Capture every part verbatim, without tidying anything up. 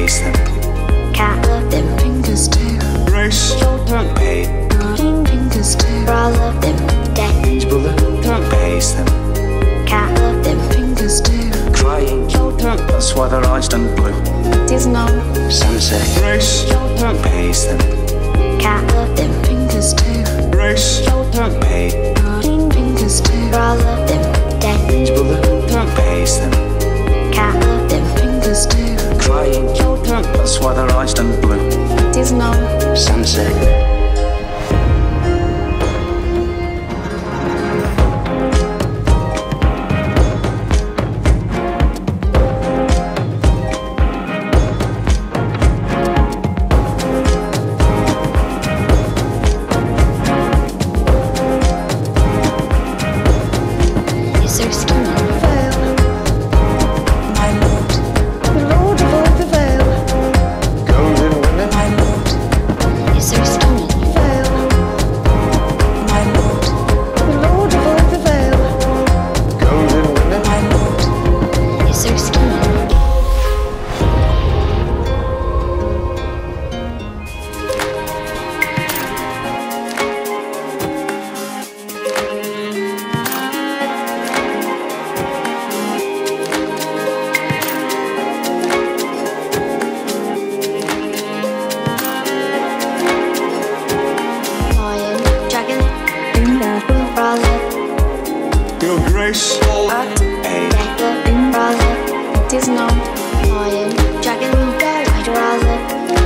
pace them. Cat love them. Fingers too. Race, Children. pay, Fingers too. Bra love them. Dead. brother, pace them. Cat love them. Fingers too. Crying, Children. that's why their eyes turn blue. Tis no. Sunset, race, Children. pace them. Cat love them. Fingers too. Race, Children. pay, Fingers too. Bra love them. Dead. brother, pace them. Cat love them. Fingers too. Crying, Children. that's why their eyes turn blue. Tis no. Sunset. Grace, at a Brother, tis no. Lion, dragon, I'd rather.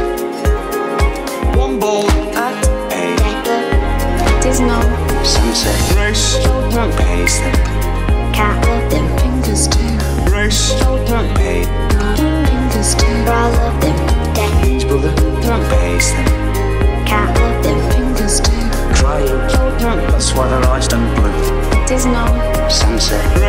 one ball at a Tis no. sunset. Race, Children. pace them. Cat love them. Fingers too. Race, Children. pay, Fingers too. Bra love them. Dead. brother, pace them. Cat love them. Fingers too. Crying, Children. that's why their eyes turn blue. Tis no. Sunset.